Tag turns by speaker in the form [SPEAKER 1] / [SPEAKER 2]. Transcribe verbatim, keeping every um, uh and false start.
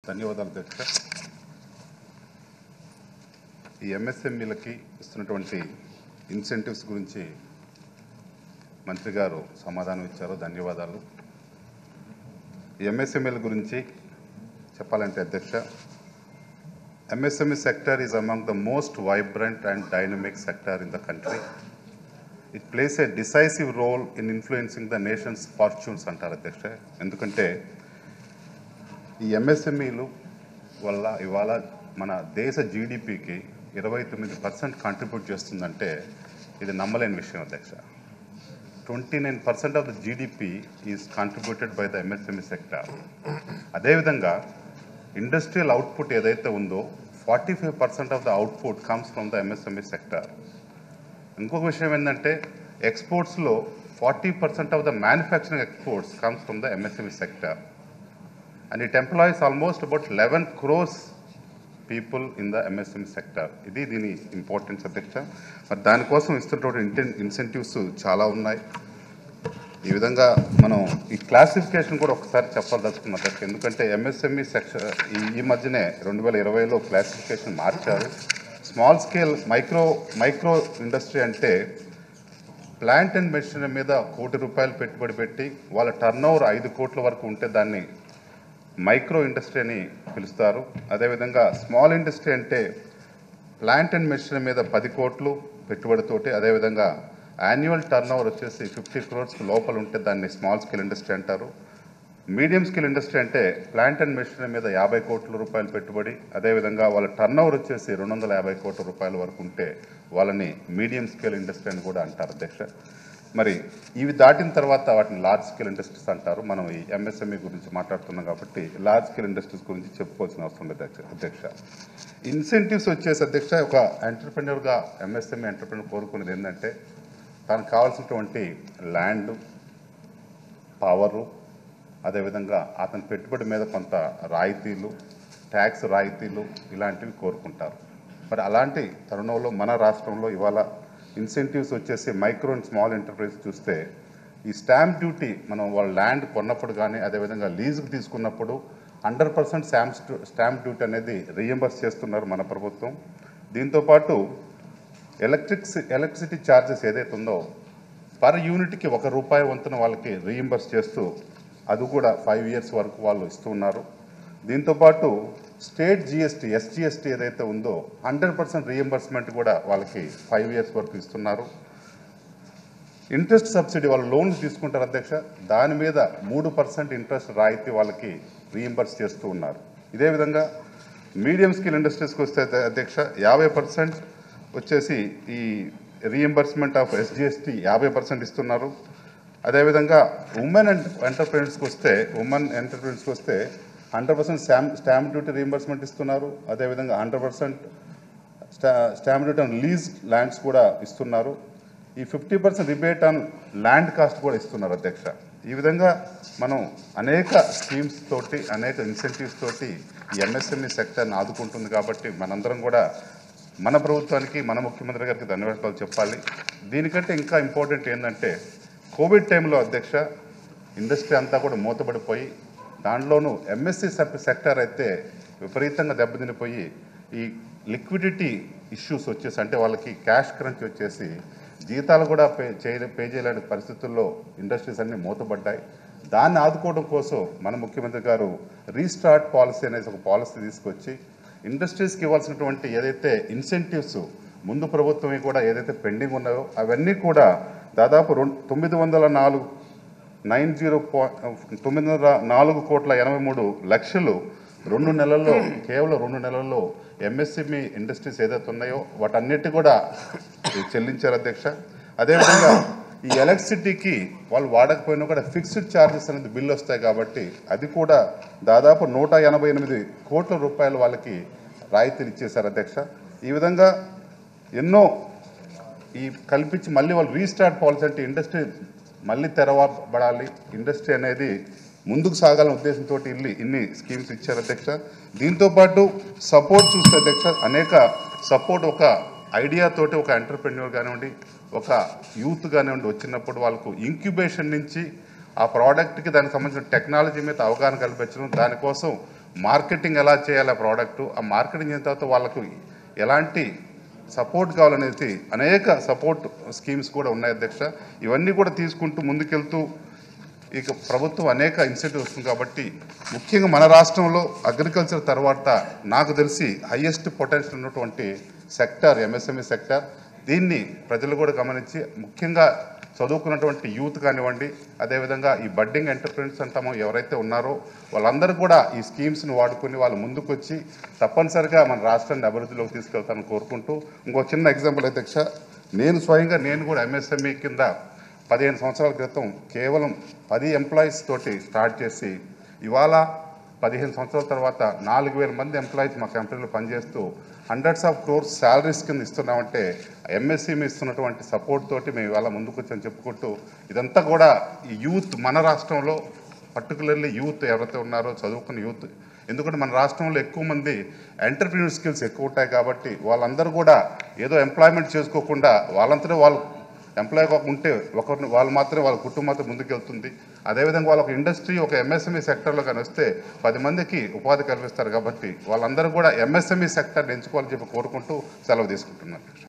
[SPEAKER 1] ధన్యవాదాలు అధ్యక్ష. ఈ ఎంఎస్ఎంఈలకి ఇస్తున్నటువంటి ఇన్సెంటివ్స్ గురించి మంత్రి గారు సమాధానం ఇచ్చారు, ధన్యవాదాలు. ఈ ఎంఎస్ఎంఈల గురించి చెప్పాలంటే అధ్యక్ష, MSME sector is among the most vibrant and dynamic sector in the country. It plays a decisive role in influencing the nation's fortunes అంటారు అధ్యక్ష. ఎందుకంటే ఈ ఎంఎస్ఎంఈలు వల్ల ఇవాళ మన దేశ జీడిపికి ఇరవై తొమ్మిది పర్సెంట్ కాంట్రిబ్యూట్ చేస్తుందంటే ఇది నమ్మలేని విషయం అధ్యక్ష. Twenty nine percent of the GDP is contributed by the MSME sector. అదేవిధంగా ఇండస్ట్రియల్ అవుట్పుట్ ఏదైతే ఉందో forty five percent of the output comes from the MSME sector. ఇంకొక విషయం ఏంటంటే ఎక్స్పోర్ట్స్లో forty percent of the manufacturing exports comes from the MSME sector. And it employs almost about eleven crores people in the M S M E sector. ఇది దీని importance అధ్యక్ష. మరి దానికోసం ఇస్తున్నటువంటి ఇన్సెంటివ్స్ చాలా ఉన్నాయి. ఈ విధంగా మనం ఈ క్లాసిఫికేషన్ కూడా ఒకసారి చెప్పాల్సుకున్నాం అధ్యక్ష. ఎందుకంటే ఎంఎస్ఎంఈ సెక్షన్ ఈ మధ్యనే రెండు వేల ఇరవైలో క్లాసిఫికేషన్ మార్చారు. Small scale micro micro industry అంటే ప్లాంట్ అండ్ మెషినరీ మీద కోటి రూపాయలు పెట్టుబడి పెట్టి వాళ్ళ టర్న్ ఓవర్ ఐదు కోట్ల వరకు ఉంటే దాన్ని మైక్రో ఇండస్ట్రీ అని పిలుస్తారు. అదేవిధంగా స్మాల్ ఇండస్ట్రీ అంటే ప్లాంట్ అండ్ మెషినరీ మీద పది కోట్లు పెట్టుబడితోటి, అదేవిధంగా యాన్యువల్ టర్న్ ఓవర్ వచ్చేసి ఫిఫ్టీ క్రోర్స్ లోపల ఉంటే దాన్ని స్మాల్ స్కేల్ ఇండస్ట్రీ అంటారు. మీడియం స్కేల్ ఇండస్ట్రీ అంటే ప్లాంట్ అండ్ మెషినరీ మీద యాభై కోట్ల రూపాయలు పెట్టుబడి, అదేవిధంగా వాళ్ళ టర్న్ ఓవర్ వచ్చేసి రెండు వందల యాభై కోట్ల రూపాయల వరకు ఉంటే వాళ్ళని మీడియం స్కేల్ ఇండస్ట్రీ అని కూడా అంటారు అధ్యక్ష. మరి ఇవి దాటిన తర్వాత వాటిని లార్జ్ స్కేల్ ఇండస్ట్రీస్ అంటారు. మనం ఈ ఎంఎస్ఎంఈ గురించి మాట్లాడుతున్నాం కాబట్టి లార్జ్ స్కేల్ ఇండస్ట్రీస్ గురించి చెప్పుకోవాల్సిన అవసరం లేదు అధ్యక్ష. ఇన్సెంటివ్స్ వచ్చేసి అధ్యక్ష, ఒక ఎంటర్ప్రెన్యూర్గా ఎంఎస్ఎంఈ ఎంటర్ప్రెన్యూర్ కోరుకునేది ఏంటంటే తనకు కావాల్సినటువంటి ల్యాండ్, పవరు, అదేవిధంగా అతని పెట్టుబడి మీద కొంత రాయితీలు, ట్యాక్స్ రాయితీలు ఇలాంటివి కోరుకుంటారు. మరి అలాంటి తరుణంలో మన రాష్ట్రంలో ఇవాళ ఇన్సెంటివ్స్ వచ్చేసి మైక్రో అండ్ స్మాల్ ఎంటర్ప్రైజ్ చూస్తే ఈ స్టాంప్ డ్యూటీ మనం వాళ్ళ ల్యాండ్ కొన్నప్పుడు కానీ అదేవిధంగా లీజుకు తీసుకున్నప్పుడు hundred percent stamp stamp duty అనేది రీఎంబర్స్ చేస్తున్నారు మన ప్రభుత్వం. దీంతోపాటు ఎలక్ట్రిక్ ఎలక్ట్రిసిటీ ఛార్జెస్ ఏదైతే ఉందో పర్ యూనిట్కి ఒక రూపాయి వంతున వాళ్ళకి రీఎంబర్స్ చేస్తూ అది కూడా ఫైవ్ ఇయర్స్ వరకు వాళ్ళు ఇస్తున్నారు. దీంతోపాటు స్టేట్ జిఎస్టీ ఎస్జిఎస్టీ ఏదైతే ఉందో హండ్రెడ్ పర్సెంట్ రీఎంబర్స్మెంట్ కూడా వాళ్ళకి ఫైవ్ ఇయర్స్ వరకు ఇస్తున్నారు. ఇంట్రెస్ట్ సబ్సిడీ వాళ్ళు లోన్స్ తీసుకుంటారు అధ్యక్ష, దాని మీద మూడు పర్సెంట్ ఇంట్రెస్ట్ రాయితీ వాళ్ళకి రీఎంబర్స్ చేస్తూ ఉన్నారు. ఇదే విధంగా మీడియం స్కేల్ ఇండస్ట్రీస్కి వస్తే అధ్యక్ష యాభై పర్సెంట్ వచ్చేసి ఈ రీఎంబర్స్మెంట్ ఆఫ్ ఎస్జిఎస్టీ యాభై పర్సెంట్ ఇస్తున్నారు. అదేవిధంగా ఉమెన్ ఎంటర్ప్రెన్యూర్స్కి వస్తే ఉమెన్ ఎంటర్ప్రెన్యూర్స్కి వస్తే hundred percent stamp stamp duty reimbursement ఇస్తున్నారు. అదేవిధంగా హండ్రెడ్ పర్సెంట్ స్టా stamp duty on lease lands కూడా ఇస్తున్నారు. ఈ fifty percent rebate on land cost కూడా ఇస్తున్నారు అధ్యక్ష. ఈ విధంగా మనం అనేక స్కీమ్స్ తోటి అనేక ఇన్సెంటివ్స్ తోటి ఈ ఎంఎస్ఎంఈ సెక్టర్ని ఆదుకుంటుంది. కాబట్టి మనందరం కూడా మన ప్రభుత్వానికి మన ముఖ్యమంత్రి గారికి ధన్యవాదాలు చెప్పాలి. దీనికంటే ఇంకా ఇంపార్టెంట్ ఏంటంటే కోవిడ్ టైంలో అధ్యక్ష ఇండస్ట్రీ అంతా కూడా మూతపడిపోయి దాంట్లోనూ ఎంఎస్సీ సెక్టర్ అయితే విపరీతంగా దెబ్బతినిపోయి ఈ లిక్విడిటీ ఇష్యూస్ వచ్చేసి అంటే వాళ్ళకి క్యాష్ క్రంచ్ వచ్చేసి జీతాలు కూడా పే చేయ పే చేయలేని పరిస్థితుల్లో ఇండస్ట్రీస్ అన్నీ మూతపడ్డాయి. దాన్ని ఆదుకోవడం కోసం మన ముఖ్యమంత్రి గారు రీస్టార్ట్ పాలసీ అనేది ఒక పాలసీ తీసుకొచ్చి ఇండస్ట్రీస్కి ఇవ్వాల్సినటువంటి ఏదైతే ఇన్సెంటివ్స్ ముందు ప్రభుత్వం కూడా ఏదైతే పెండింగ్ ఉన్నాయో అవన్నీ కూడా దాదాపు రెండు తొమ్మిది వందల నాలుగు నైన్ జీరో పాయింట్ తొమ్మిది వందల నాలుగు కోట్ల ఎనభై మూడు లక్షలు రెండు నెలల్లో కేవలం రెండు నెలల్లో ఎంఎస్ఎంఈ ఇండస్ట్రీస్ ఏదైతే ఉన్నాయో వాటన్నిటి కూడా చెల్లించారు అధ్యక్ష. అదేవిధంగా ఈ ఎలక్ట్రిసిటీకి వాళ్ళు వాడకపోయినా కూడా ఫిక్స్డ్ ఛార్జెస్ అనేది బిల్లు వస్తాయి కాబట్టి అది కూడా దాదాపు నూట ఎనభై ఎనిమిది కోట్ల రూపాయలు వాళ్ళకి రాయితీలు ఇచ్చేశారు అధ్యక్ష. ఈ విధంగా ఎన్నో ఈ కల్పించి మళ్ళీ వాళ్ళు రీస్టార్ట్ పాలసీ అంటే ఇండస్ట్రీ మళ్ళీ తెరవబడాలి, ఇండస్ట్రీ అనేది ముందుకు సాగాలనే ఉద్దేశంతో ఇల్లు ఇన్ని స్కీమ్స్ ఇచ్చారు అధ్యక్ష. దీంతోపాటు సపోర్ట్ చూస్తే అధ్యక్ష అనేక సపోర్ట్ ఒక ఐడియాతోటి ఒక ఎంటర్ప్రెన్యూర్ కానివ్వండి ఒక యూత్ కానివ్వండి వచ్చినప్పుడు వాళ్ళకు ఇంక్యుబేషన్ నుంచి ఆ ప్రోడక్ట్కి దానికి సంబంధించిన టెక్నాలజీ మీద అవగాహన కల్పించడం, దానికోసం మార్కెటింగ్ ఎలా చేయాలి ఆ ప్రోడక్ట్, ఆ మార్కెటింగ్ చేసిన తర్వాత వాళ్ళకు ఎలాంటి సపోర్ట్ కావాలనేది అనేక సపోర్ట్ స్కీమ్స్ కూడా ఉన్నాయి అధ్యక్ష. ఇవన్నీ కూడా తీసుకుంటూ ముందుకెళ్తూ ఇక ప్రభుత్వం అనేక ఇన్సెంటివ్ వస్తుంది కాబట్టి ముఖ్యంగా మన రాష్ట్రంలో అగ్రికల్చర్ తర్వాత నాకు తెలిసి హైయెస్ట్ పొటెన్షియల్ ఉన్నటువంటి సెక్టార్ ఎంఎస్ఎంఈ సెక్టార్. దీన్ని ప్రజలు కూడా గమనించి ముఖ్యంగా చదువుకున్నటువంటి యూత్ కానివ్వండి, అదేవిధంగా ఈ బడ్డింగ్ ఎంటర్ప్రెన్యూర్స్ అంటామో ఎవరైతే ఉన్నారో వాళ్ళందరూ కూడా ఈ స్కీమ్స్ని వాడుకొని వాళ్ళు ముందుకు వచ్చి తప్పనిసరిగా మన రాష్ట్రాన్ని అభివృద్ధిలోకి తీసుకెళ్తానని కోరుకుంటూ ఇంకో చిన్న ఎగ్జాంపుల్ అధ్యక్ష, నేను స్వయంగా నేను కూడా ఎంఎస్ఎంఈ కింద పదిహేను సంవత్సరాల క్రితం కేవలం పది ఎంప్లాయీస్ తోటి స్టార్ట్ చేసి ఇవాళ పదిహేను సంవత్సరాల తర్వాత నాలుగు వేల మంది ఎంప్లాయీస్ మా కంపెనీలో పనిచేస్తూ హండ్రెడ్స్ ఆఫ్ క్రోర్స్ శాలరీస్ కింద ఇస్తున్నామంటే ఎంఎస్ఎంఈ ఇస్తున్నటువంటి సపోర్ట్ తోటి మేము ఇవాళ ముందుకు వచ్చని చెప్పుకుంటూ ఇదంతా కూడా ఈ యూత్ మన రాష్ట్రంలో పర్టికులర్లీ యూత్ ఎవరైతే ఉన్నారో చదువుకున్న యూత్, ఎందుకంటే మన రాష్ట్రంలో ఎక్కువ మంది ఎంటర్ప్రీన్యూర్ స్కిల్స్ ఎక్కువ ఉంటాయి కాబట్టి వాళ్ళందరూ కూడా ఏదో ఎంప్లాయ్మెంట్ చేసుకోకుండా వాళ్ళంతనే వాళ్ళు ఎంప్లాయ్ ఉంటే ఒకరిని వాళ్ళు మాత్రమే వాళ్ళ కుటుంబంతో ముందుకెళ్తుంది. అదేవిధంగా వాళ్ళ ఒక ఇండస్ట్రీ ఒక ఎంఎస్ఎంఈ సెక్టర్లో కానీ వస్తే పది మందికి ఉపాధి కల్పిస్తారు కాబట్టి వాళ్ళందరూ కూడా ఎంఎస్ఎంఈ సెక్టర్ని ఎంచుకోవాలని చెప్పి కోరుకుంటూ సెలవు తీసుకుంటున్నారు.